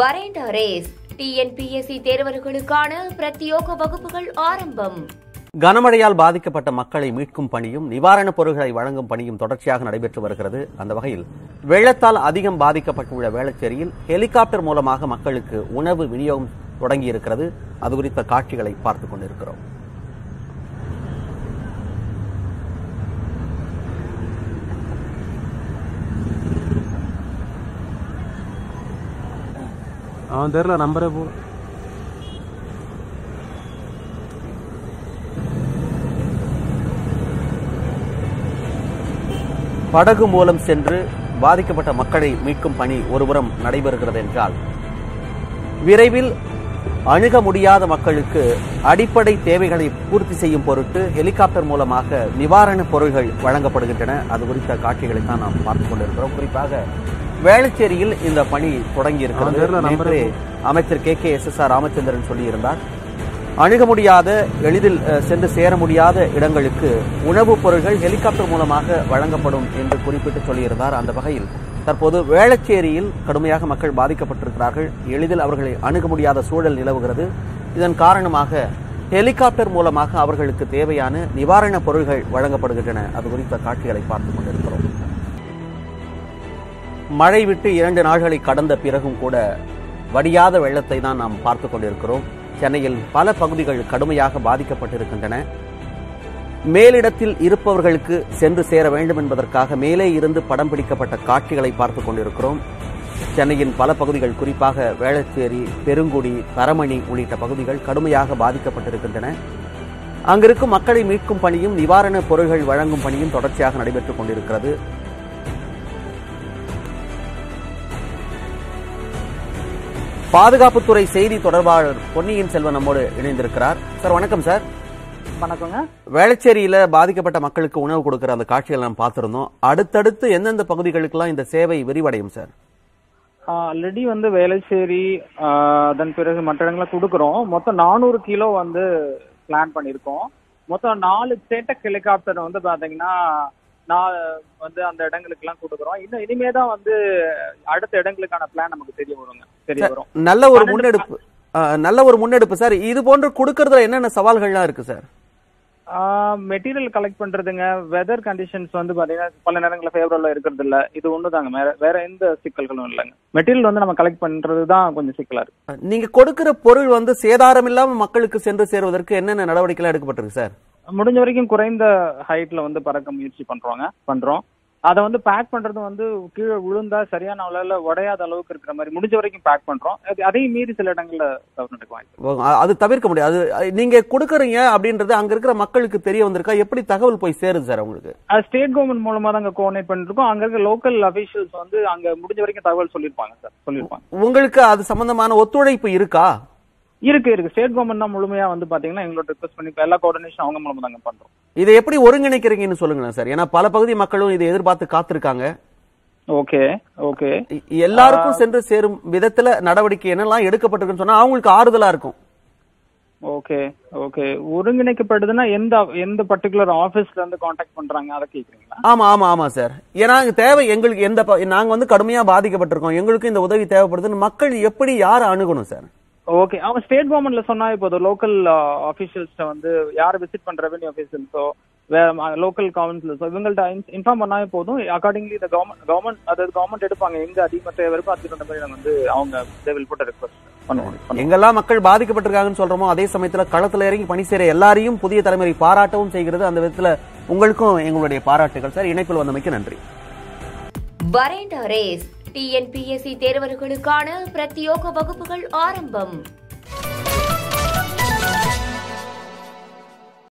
Velacherry TNPSC தேர்வர்களுக்கான பிரத்யேக வகுப்புகள் ஆரம்பம். கனமழையால் பாதிக்கப்பட்ட மக்களை மீட்கும் பணியும் நிவாரணப் பொருட்களை வழங்கும் பணியும் தொடர்ச்சியாக நடைபெற்று வருகிறது. அந்த வகையில் வெள்ளத்தால் அதிகம் பாதிக்கப்பட்டுள்ள வேளச்சேரியில் ஹெலிகாப்டர் மூலமாக மக்களுக்கு உணவு விநியோகம் தொடங்கியிருக்கிறது. அது குறித்த காட்சிகளை பார்த்துக் கொண்டிருக்கிறோம். தெரியல நம்பரே போ படகு மூலம் சென்று பாதிக்கப்பட்ட மக்களை மீட்கும் பணி ஒருபுறம் நடைபெறுகிறது என்றால், விரைவில் அணுக முடியாத மக்களுக்கு அடிப்படை தேவைகளை பூர்த்தி செய்யும் பொருட்டு ஹெலிகாப்டர் மூலமாக நிவாரணப் பொருட்கள் வழங்கப்படுகின்றன. அது குறித்த காட்சிகளை தான் நாம் பார்த்துக் கொண்டிருக்கிறோம். குறிப்பாக வேளச்சேரியில் இந்த பணி தொடங்கி இருக்கிறது. அமைச்சர் KKSSR ராமச்சந்திரன் சொல்லியிருந்தார், அணுக முடியாத, எளிதில் சென்று சேர முடியாத இடங்களுக்கு உணவுப் பொருட்கள் ஹெலிகாப்டர் மூலமாக வழங்கப்படும் என்று குறிப்பிட்டு சொல்லியிருந்தார். அந்த வகையில் தற்போது வேளச்சேரியில் கடுமையாக மக்கள் பாதிக்கப்பட்டிருக்கிறார்கள். எளிதில் அவர்களை அணுக முடியாத சூழல் நிலவுகிறது. இதன் காரணமாக ஹெலிகாப்டர் மூலமாக அவர்களுக்கு தேவையான நிவாரணப் பொருட்கள் வழங்கப்படுகின்றன. அது குறித்த காட்சிகளை பார்த்துக் கொண்டிருக்கிறோம். மழை விட்டு 2 நாட்களை கடந்த பிறகும் கூட வடியாத வெள்ளத்தை தான் நாம் பார்த்துக் கொண்டிருக்கிறோம். சென்னையில் பல பகுதிகள் கடுமையாக பாதிக்கப்பட்டிருக்கின்றன. மேலிடத்தில் இருப்பவர்களுக்கு சென்று சேர வேண்டும் என்பதற்காக மேலே இருந்து படம் பிடிக்கப்பட்ட காட்சிகளை பார்த்துக் கொண்டிருக்கிறோம். சென்னையின் பல பகுதிகள், குறிப்பாக வேளச்சேரி, பெருங்குடி, தரமணி உள்ளிட்ட பகுதிகள் கடுமையாக பாதிக்கப்பட்டிருக்கின்றன. அங்கிருக்கும் மக்களை மீட்கும் பணியும் நிவாரணப் பொருட்கள் வழங்கும் பணியும் தொடர்ச்சியாக நடைபெற்றுக் கொண்டிருக்கிறது. பாதுகாப்புத்துறை செய்தி தொடர்பாளர் பொன்னியின் செல்வன் நம்மோடு இணைந்திருக்கிறார். சார் வணக்கம். சார் வணக்கங்க. வேளச்சேரியில பாதிக்கப்பட்ட மக்களுக்கு உணவு கொடுக்கிற அந்த காட்சிகளை நாம் பார்த்திருந்தோம். அடுத்தடுத்து எந்தெந்த பகுதிகளுக்கெல்லாம் இந்த சேவை விரிவடையும் சார்? ஆல்ரெடி வேளச்சேரி, அதன் பிறகு மற்ற இடங்களை கொடுக்குறோம். மொத்தம் 400 கிலோ பிளான் பண்ணியிருக்கோம். மொத்தம் 4 ஸ்டேட்டக் ஹெலிகாப்டர் பாத்தீங்கன்னா அந்த இடங்களுக்கு எல்லாம் கொடுக்குறோம். இன்னும் இனிமேதான் அடுத்த இடங்களுக்கான பிளான் நமக்கு தெரிய வரும். நல்ல ஒரு முன்னெடுப்பு சார். இது போன்று கொடுக்கறதுல என்னென்ன சவால்கள்லாம் இருக்கு சார்? மெட்டீரியல் கலெக்ட் பண்றதுங்க, வெதர் கண்டிஷன்ஸ் பாத்தீங்கன்னா பல நேரங்களில் ஃபேவரபிளா இருக்கிறது இல்ல. இது ஒண்ணுதாங்க, வேற எந்த சிக்கல்களும் இல்லைங்க. மெட்டீரியல் நம்ம கலெக்ட் பண்றதுதான் கொஞ்சம் சிக்கலா இருக்கு. நீங்க கொடுக்கிற பொருள் சேதாரம் இல்லாம மக்களுக்கு சென்று சேருவதற்கு என்னென்ன நடவடிக்கைகள் எடுக்கப்பட்டிருக்கு சார்? முடிஞ்ச வரைக்கும் குறைந்த ஹைட்ல பறக்க முயற்சி பண்றோம். அதை பேக் பண்றது கீழே விழுந்தா சரியான அளவுல உடையாத அளவுக்கு இருக்கிற மாதிரி முடிஞ்ச வரைக்கும் பேக் பண்றோம். அதையும் மீறி சில இடங்கள்ல அது தவிர்க்க முடியாது. நீங்க கொடுக்கறீங்க அப்படின்றது அங்க இருக்கிற மக்களுக்கு தெரிய வந்திருக்கா? எப்படி தகவல் போய் சேருது சார் உங்களுக்கு? ஸ்டேட் கவர்மெண்ட் மூலமா தான் கோஆர்டினேட் பண்ணிட்டு இருக்கோம். அங்க இருக்க லோக்கல் அபிஷியல்ஸ் அங்க முடிஞ்ச வரைக்கும் தகவல் சொல்லிருப்பாங்க சார், சொல்லிருப்பாங்க. உங்களுக்கு அது சம்பந்தமான ஒத்துழைப்பு இருக்கா? இருக்கு. ஸ்டேட் கவர்மெண்ட் தான் முழுமையா பாத்தீங்கன்னா எங்களோட ரிக்வெஸ்ட் பண்ணி எல்லா கோஆர்டினேஷன் அவங்க மூலமா தாங்க பண்றோம். இதை எப்படி ஒருங்கிணைக்கிறீங்கன்னு சொல்லுங்களேன் சார். ஏன்னா பல பகுதி மக்களும் இதை எதிர்பார்த்து காத்திருக்காங்க. ஓகே. எல்லாருக்கும் சென்று சேரும் விதத்துல நடவடிக்கை என்னெல்லாம் எடுக்கப்பட்டிருக்குன்னு சொன்னா அவங்களுக்கு ஆறுதலா இருக்கும். ஓகே. ஒருங்கிணைக்கப்படுதுன்னா எந்த பர்டிகுலர் ஆபீஸ்ல இருந்து கான்டாக்ட் பண்றாங்க அதை கேக்குறீங்களா? ஆமா சார். ஏன்னா தேவை எங்களுக்கு நாங்க கடுமையா பாதிக்கப்பட்டிருக்கோம், எங்களுக்கு இந்த உதவி தேவைப்படுதுன்னு மக்கள் எப்படி யாரை அணுகணும் சார்? ஓகே, அவங்க ஸ்டேட் கவர்மெண்ட்ல சொன்னா போதும். லோக்கல் ஆபீஷியல்ஸ் யார் விசிட் பண்ற ரெவென்யூ ஆபீஷியல்ஸோ லோக்கல் கவுன்சிலர்ஸோ இவங்கள்ட்ட இன்ஃபார்ம் பண்ணாவே போதும். அக்கார்டிங்லி இந்த கவர்மெண்ட் எடுப்பாங்க. எங்க அதிகமாக தேவை இருக்கோ அதுக்கு தகுந்த மாதிரி அவங்க they will put a request பண்ணுவோம். எங்கெல்லாம் மக்கள் பாதிக்கப்பட்டிருக்காங்கன்னு சொல்றோமோ அதே சமயத்துல களத்துல இறங்கி பணி செய்யற எல்லாரையும் புதிய தலைமுறை பாராட்டவும் செய்கிறது. அந்த விதத்துல உங்களுக்கும் எங்களுடைய பாராட்டுகள் சார். இணைப்பில் வந்தமைக்கு நன்றி. Velacherry TNPSC தேர்வர்களுக்கான பிரத்யேக வகுப்புகள் ஆரம்பம்.